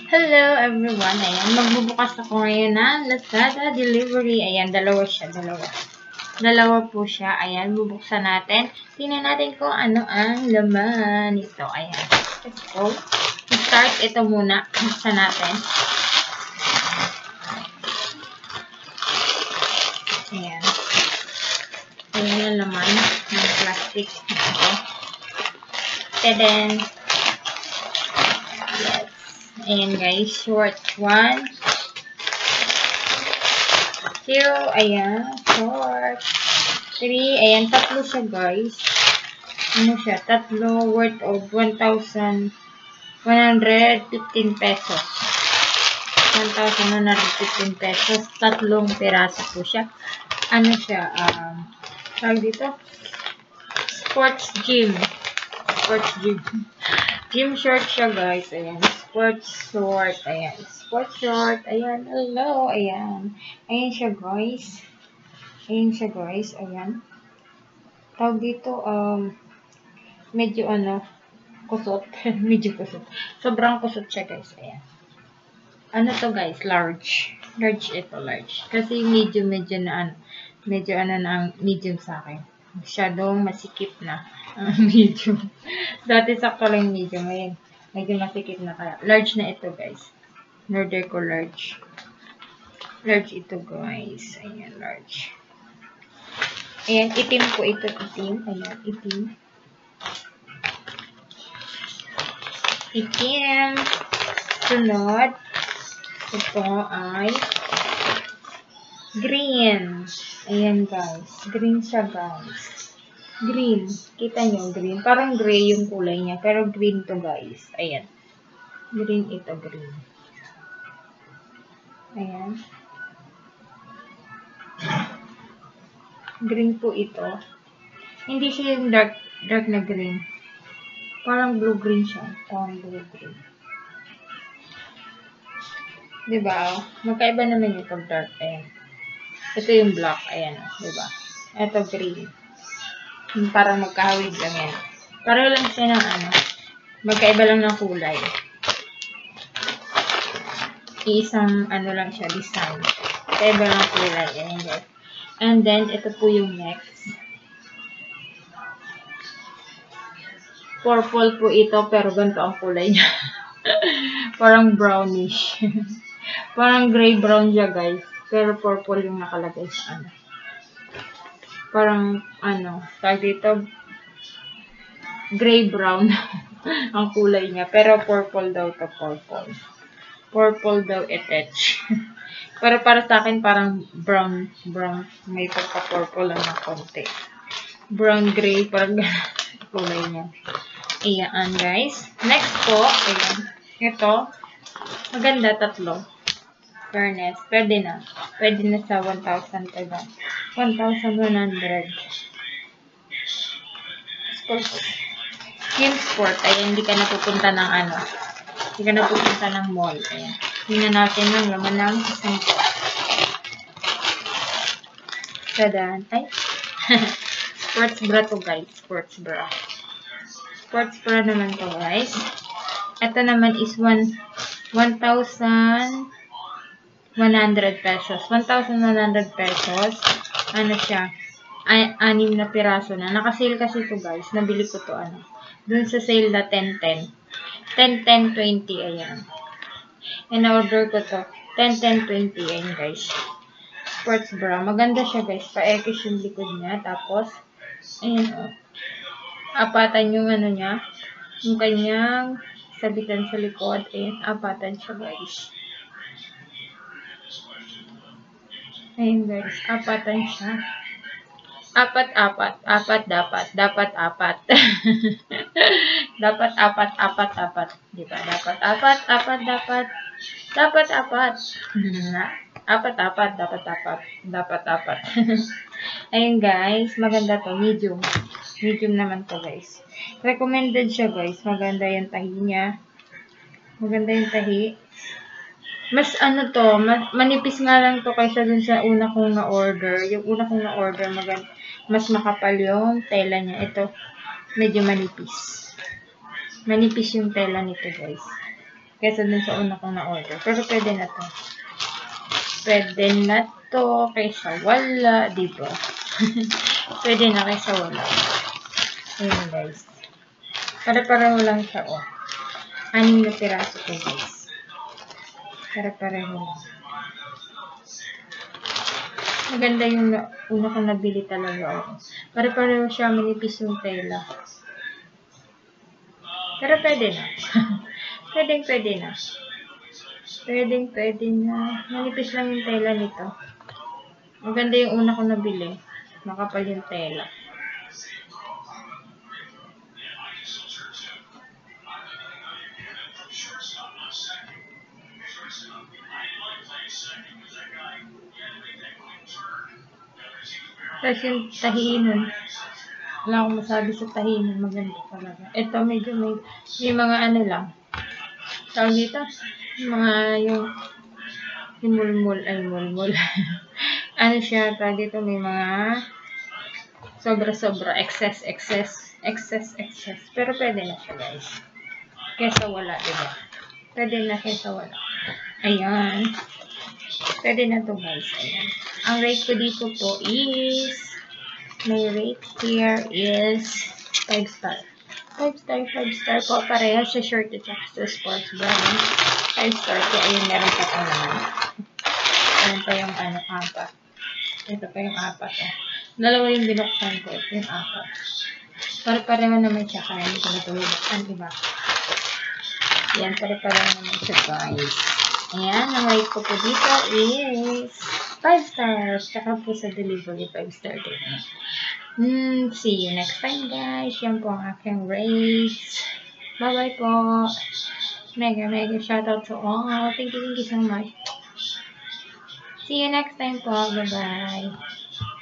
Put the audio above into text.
Hello everyone. Ayan, magbubukas ako ngayon ng Lazada delivery. Ayan, dalawa siya, dalawa. Dalawa po siya. Ayan, bubuksan natin. Tingnan natin kung ano ang laman nito. Ayan. Let's go. Start ito muna. Buksan natin. Ayan. Ayan yung laman ng plastic. Okay. And then, yes. Ayan guys, short 1. 0, ayan, short. 3, ayan, tatlo siya guys. Ano siya? Tatlo, worth of 1,115 pesos. 1,115 pesos. Tatlong piraso po siya. Ano siya? Tawag dito? Sports gym. Sports gym. Gym short siya guys. Ayan. Sports short. Ayan. Sports short. Ayan. Hello. Ayan. Ayan siya guys. Ayan siya guys. Ayan. Tawag dito, medyo kusot. Medyo kusot. Sobrang kusot siya guys. Ayan. Ano to guys? Large. Large ito. Large. Kasi medyo na ang medium sa akin. Masyadong masikip na. Medium. Dati sakto lang medium. Ngayon, medyo masikip na kaya. Large na ito guys. Order ko large. Large ito guys. Ayan, large. Ayan, itim po ito. Itim. Ayan, itim. Itim. Sunod. Ito ay green. Ayan guys. Green siya guys. Green. Kita nyo, green. Parang gray yung kulay niya. Pero green to guys. Ayan. Green ito, green. Ayan. Green po ito. Hindi siya yung dark na green. Parang blue-green siya. Parang blue-green. Diba? Magkaiba naman yung pag-dark. Ayan. Ito yung black. Ayan. Diba? Ito green. Parang magkahawig lang yan. Pareho lang siya ng magkaiba lang ng kulay. Isang lang siya, design. Magkaiba lang ng kulay. Ayan guys. And then, ito po yung next. Purple po ito, pero ganito ang kulay niya. Parang brownish. Parang gray-brown siya guys. Pero purple yung nakalagay sa Parang, tawag dito, gray-brown ang kulay niya. Pero purple daw to, purple. Purple daw attach. Pero para sa akin, parang brown. May pagka-purple lang na konti. Brown-gray, parang kulay niya. Ayan, guys. Next po, ayan. Ito, maganda, tatlo. Fairness, pwede na. Pwede na sa 1,000 diba? 1,100. Team sport, ayan, hindi ka napupunta ng hindi ka napupunta ng mall. Ayan. Tingnan natin ang laman ng isang po. Tadaan. Ay. Sports bra to guys. Sports bra. Sports bra naman to guys. Ito naman is 1,100 pesos. 1,100 pesos. Ano siya? 6 na piraso na. Naka-sale kasi ito guys. Nabili ko to dun sa sale na 10-10. 10-10-20. Ayan. In-order ko to. 10-10-20. Ayan guys. Sports bra. Maganda siya guys. Pa-ekis yung likod niya. Tapos, ayan apatan yung niya. Yung kanyang sabitan sa likod. Ayan. Apatan siya guys. Ayan guys, apatan siya. Apat. Dapat apat. Dapat apat. Diba? Dapat apat. Dapat apat. Dapat apat. Ayan guys, maganda to. Medium. Medium naman to guys. Recommended siya guys. Maganda yung tahi niya. Maganda yung tahi. Mas manipis nga lang to kaysa dun sa una kong na-order. Yung una kong na-order, mas makapal yung tela niya. Ito, medyo manipis. Manipis yung tela nito, guys. Kesa dun sa una kong na-order. Pero pwede na to. Pwede na to kaysa wala, diba? Pwede na kaysa wala. Ayun guys. Pare-pareho lang siya, oh. 6 na piraso to guys. Pare-pareho lang. Maganda yung una kong nabili talaga, oh. Pare-pareho siya, manipis yung tela. Pero pwede na. Pwede na. Pwede na. Manipis lang yung tela nito. Maganda yung una kong nabili. Makapal yung tela. Tapos yung tahinon. Wala akong masabi sa tahinon. Maganda talaga. Ito medyo may mga ano lang. Tawag dito. Mga yung mulmul. Ano siya, tawag dito may mga sobra-sobra. Excess. Pero pwede na siya guys. Kesa wala, diba? Pwede na kesa wala. Ayan. Pwede na to guys. Ayan. Ang rate ko dito po is, may rate here is 5 star. 5 star po. Parehas sa short at sa sports brand. 5 star. Kaya ayun, meron pa po naman. Ayun pa yung ano, 4. Ito pa yung 4. Oh. Dalawa yung binuksan ko. Ito yung 4. Pareho naman siya. Kaya hindi ko natulubuksan, diba? Yan, pare-pareho naman siya guys. Ayan, ang rate ko po dito is 5 stars. Tsaka po sa delivery, 5 star din. See you next time guys. Yan po ang aking rates. Bye-bye po. Mega shoutout to all. Thank you so much. See you next time po. Bye-bye.